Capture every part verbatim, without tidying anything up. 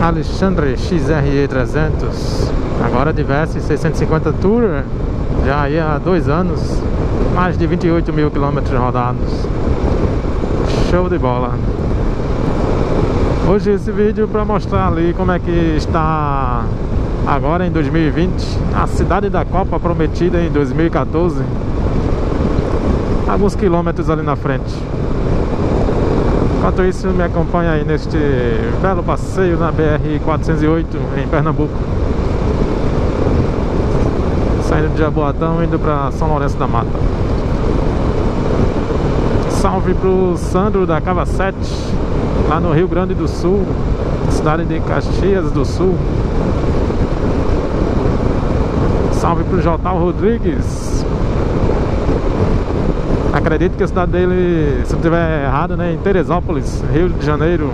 Alexandre X R E trezentos. Agora Diverse seiscentos e cinquenta Tourer. Já aí há dois anos. Mais de vinte e oito mil quilômetros rodados. Show de bola. Hoje esse vídeo para mostrar ali como é que está agora em dois mil e vinte a cidade da Copa prometida em dois mil e quatorze. Alguns quilômetros ali na frente. Enquanto isso, me acompanha aí neste belo passeio na B R quatrocentos e oito em Pernambuco, saindo de Jaboatão indo para São Lourenço da Mata. Salve pro Sandro da Cava sete, lá no Rio Grande do Sul, cidade de Caxias do Sul. Salve pro Jotal Rodrigues. Acredito que a cidade dele, se não estiver errado, né, em Teresópolis, Rio de Janeiro.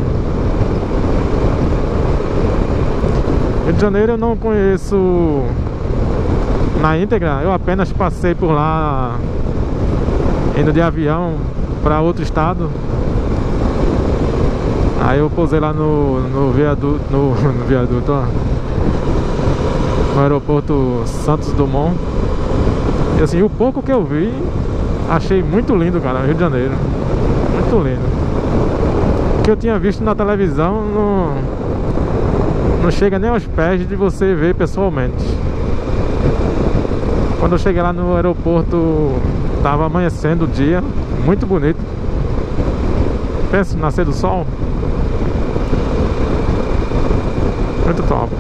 Rio de Janeiro eu não conheço na íntegra, eu apenas passei por lá indo de avião para outro estado. Aí eu pousei lá no, no viaduto, no, no viaduto, ó, no aeroporto Santos Dumont. E assim, o pouco que eu vi, achei muito lindo, cara, Rio de Janeiro. Muito lindo. O que eu tinha visto na televisão não, não chega nem aos pés de você ver pessoalmente. Quando eu cheguei lá no aeroporto, tava amanhecendo o dia, muito bonito. Pensa, nascer do sol. Muito top.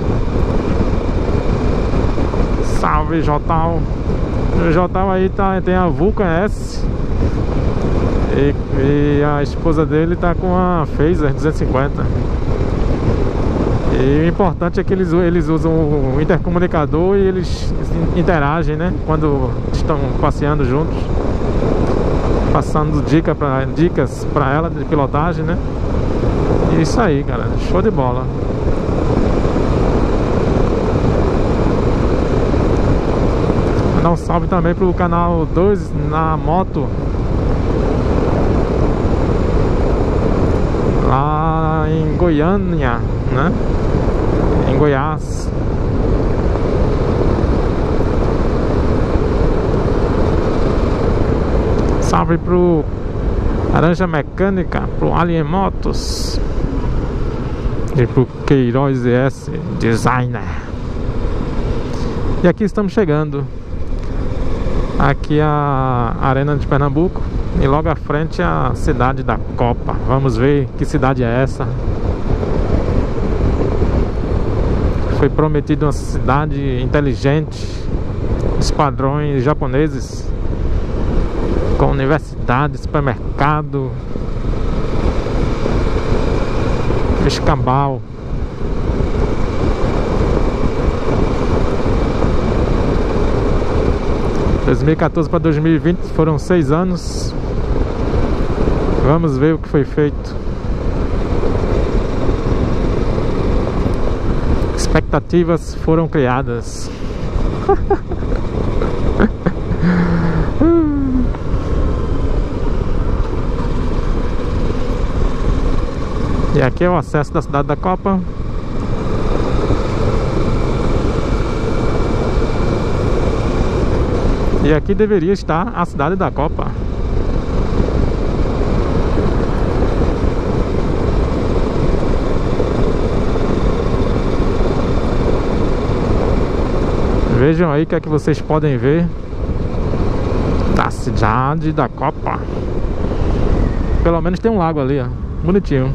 Salve, Jotal. O Jotal aí tá, tem a Vulcan S e, e a esposa dele tá com a Phaser duzentos e cinquenta. E o importante é que eles, eles usam o intercomunicador e eles interagem, né, quando estão passeando juntos, passando dica pra, dicas para ela de pilotagem, né. E isso aí, cara, show de bola. Dar um salve também pro canal dois na moto, lá em Goiânia, né? Em Goiás. Salve pro Laranja Mecânica, pro Alien Motos e pro Queiroz E S Designer. E aqui estamos chegando. Aqui a Arena de Pernambuco e logo à frente a cidade da Copa. Vamos ver que cidade é essa. Foi prometido uma cidade inteligente, dos padrões japoneses, com universidade, supermercado, escambau. dois mil e quatorze para dois mil e vinte foram seis anos. Vamos ver o que foi feito. Expectativas foram criadas. E aqui é o acesso da cidade da Copa. E aqui deveria estar a cidade da Copa. Vejam aí o que é que vocês podem ver da cidade da Copa. Pelo menos tem um lago ali, ó, bonitinho.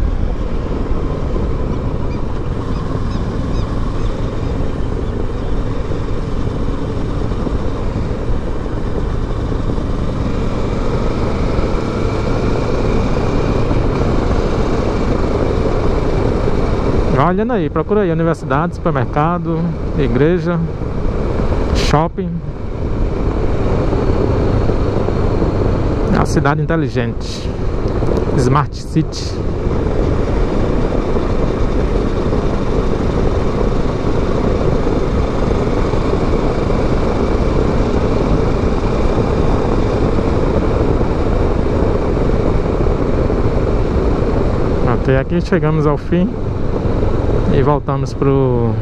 Olhando aí, procura aí universidade, supermercado, igreja, shopping. É uma cidade inteligente, Smart City. Até aqui chegamos ao fim. E voltamos pro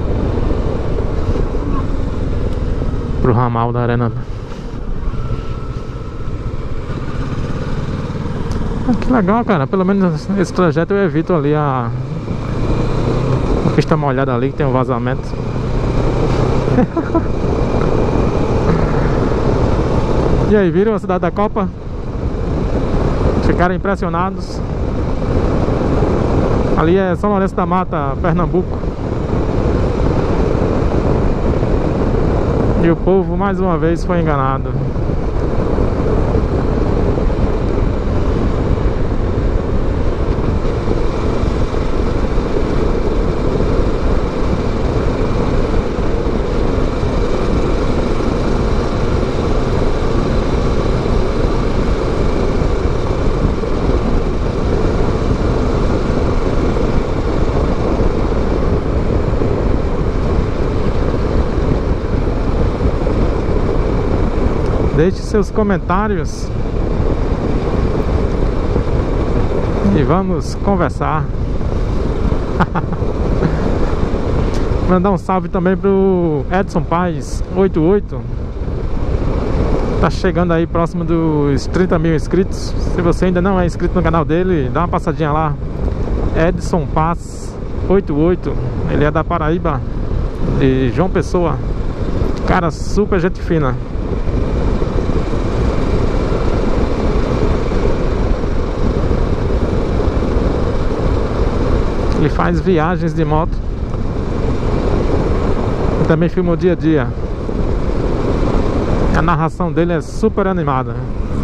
Pro ramal da Arena. Ah, que legal, cara. Pelo menos esse trajeto eu evito ali a, a pista molhada ali, que tem um vazamento. E aí, viram a cidade da Copa? Ficaram impressionados. Ali é São Lourenço da Mata, Pernambuco. E o povo mais uma vez foi enganado. Deixe seus comentários e vamos conversar. Mandar um salve também pro Edson Paz oitenta e oito. Tá chegando aí próximo dos trinta mil inscritos. Se você ainda não é inscrito no canal dele, dá uma passadinha lá. Edson Paz oitenta e oito. Ele é da Paraíba, de João Pessoa. Cara, super gente fina. Ele faz viagens de moto e também filma o dia a dia. A narração dele é super animada.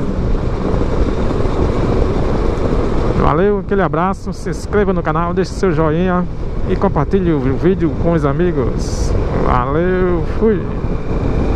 Valeu, aquele abraço. Se inscreva no canal, deixe seu joinha e compartilhe o vídeo com os amigos. Valeu, fui!